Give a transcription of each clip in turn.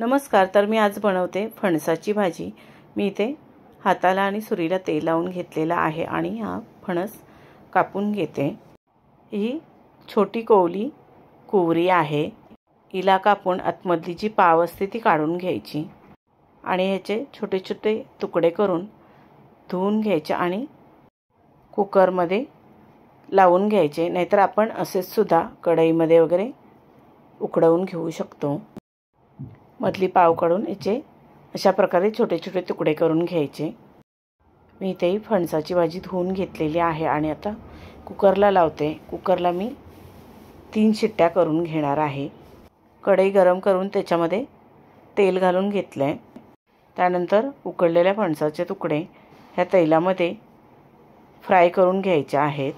नमस्कार. तर मी आज बनवते फणसाची भाजी. मी इथे हाताला आणि सुरीला तेल लावून घेतलेलं आहे आणि हा फणस कापून घेते. ही छोटी कोवली कुवरी आहे. हिला कापून आतमधली जी पाव असते ती काढून घ्यायची आणि ह्याचे छोटे छोटे तुकडे करून धुवून घ्यायचे आणि कुकरमध्ये लावून घ्यायचे. नाहीतर आपण असेच सुद्धा कढईमध्ये वगैरे उकडवून घेऊ शकतो. मधली पाव काढून याचे अशा प्रकारे छोटे छोटे तुकडे करून घ्यायचे. मी इथे फणसाची भाजी धुवून घेतलेली आहे आणि आता कुकरला लावते. कुकरला मी 3 शिट्ट्या करून घेणार आहे. कढई गरम करून त्याच्यामध्ये तेल घालून घेतलं आहे. त्यानंतर उकडलेल्या फणसाचे तुकडे ह्या तेलामध्ये फ्राय करून घ्यायचे आहेत.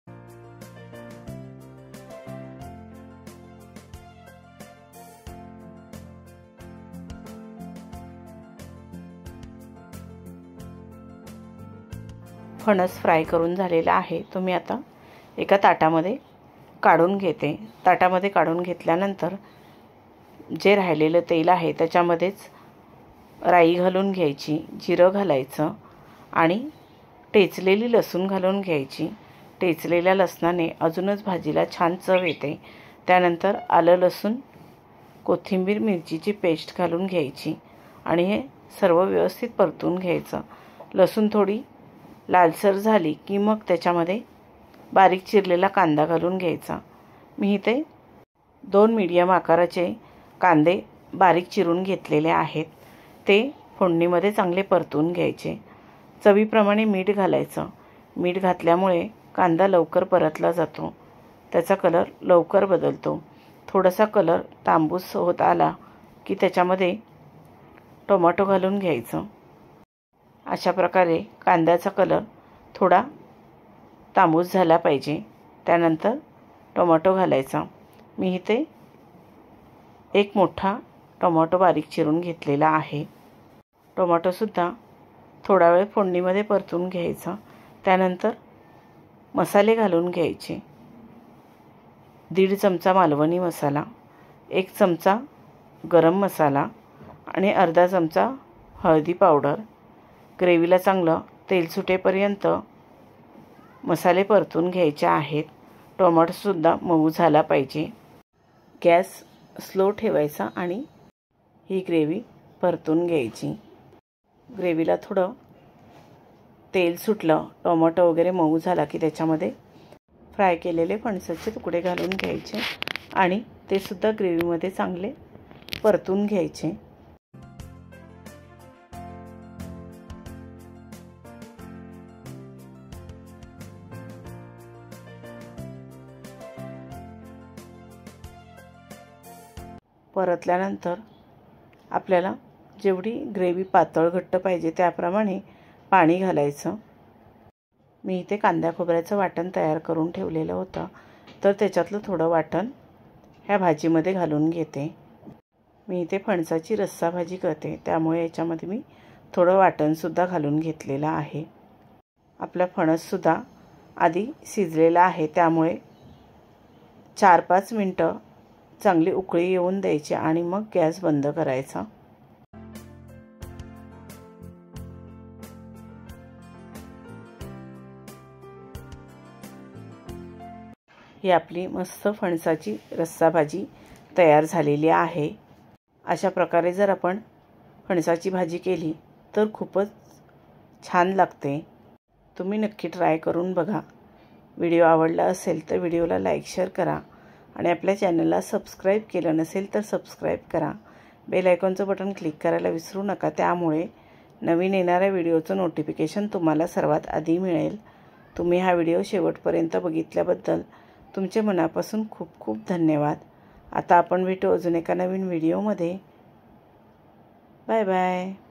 फणस फ्राय करून झालेला आहे. तो मी आता एका ताटामध्ये काढून घेते. ताटामध्ये काढून घेतल्यानंतर जे राहिलेलं तेल आहे त्याच्यामध्येच राई घालून घ्यायची, जिरं घालायचं आणि टेचलेली लसूण घालून घ्यायची. टेचलेल्या लसणाने अजूनच भाजीला छान चव येते. त्यानंतर आलं, लसूण, कोथिंबीर, मिरचीची पेस्ट घालून घ्यायची आणि हे सर्व व्यवस्थित परतून घ्यायचं. लसूण थोडी लालसर झाली की मग त्याच्यामध्ये बारीक चिरलेला कांदा घालून घ्यायचा. मी इथे 2 मीडियम आकाराचे कांदे बारीक चिरून घेतलेले आहेत. ते फोडणीमध्ये चांगले परतून घ्यायचे. चवीप्रमाणे मीठ घालायचं. मीठ घातल्यामुळे कांदा लवकर परतला जातो, त्याचा कलर लवकर बदलतो. थोडासा कलर तांबूस होत आला की त्याच्यामध्ये टोमॅटो घालून घ्यायचं. अशा प्रकारे कांद्याचा कलर थोडा तांबूस झाला पाहिजे. त्यानंतर टोमॅटो घालायचा. मी इथे 1 मोठा टोमॅटो बारीक चिरून घेतलेला आहे. टोमॅटोसुद्धा थोडा वेळ फोडणीमध्ये परतून घ्यायचा. त्यानंतर मसाले घालून घ्यायचे. 1.5 चमचा मालवणी मसाला, 1 चमचा गरम मसाला आणि अर्धा चमचा हळदी पावडर. ग्रेव्हीला चांगलं तेल सुटेपर्यंत मसाले परतून घ्यायचे आहेत. टोमॅटोसुद्धा मऊ झाला पाहिजे. गॅस स्लो ठेवायचा आणि ही ग्रेव्ही परतून घ्यायची. ग्रेव्हीला थोडं तेल सुटलं, टोमॅटो वगैरे मऊ झाला की त्याच्यामध्ये फ्राय केलेले फणसाचे तुकडे घालून घ्यायचे आणि ते सुद्धा ग्रेव्हीमध्ये चांगले परतून घ्यायचे. परतल्यानंतर आपल्याला जेवढी ग्रेव्ही पातळ घट्ट पाहिजे त्याप्रमाणे पाणी घालायचं. मी इथे कांदा खोबऱ्याचं वाटण तयार करून ठेवलेलं होतं, तर त्याच्यातलं थोडं वाटण ह्या भाजीमध्ये घालून घेते. मी इथे फणसाची रस्सा भाजी करते, त्यामुळे याच्यामध्ये मी थोडं वाटणसुद्धा घालून घेतलेलं आहे. आपला फणससुद्धा आधी शिजलेला आहे, त्यामुळे 4-5 मिनटं चांगली उकळी येऊन द्यायची आणि मग गॅस बंद करायचा. ही आपली मस्त फणसाची रस्सा भाजी तयार झालेली आहे. अशा प्रकारे जर आपण फणसाची भाजी केली तर खूपच छान लागते. तुम्ही नक्की ट्राय करून बघा. व्हिडिओ आवडला असेल तर व्हिडिओला लाईक, शेअर करा आणि आपल्या चॅनलला सबस्क्राईब केलं नसेल तर सबस्क्राईब करा. बेल आयकॉनचं बटन क्लिक करायला विसरू नका. त्यामुळे नवीन येणाऱ्या व्हिडिओचं नोटिफिकेशन तुम्हाला सर्वात आधी मिळेल. तुम्ही हा व्हिडिओ शेवटपर्यंत बघितल्याबद्दल तुमचे मनापासून खूप खूप धन्यवाद. आता आपण भेटू अजून एका नवीन व्हिडिओमध्ये. Bye bye.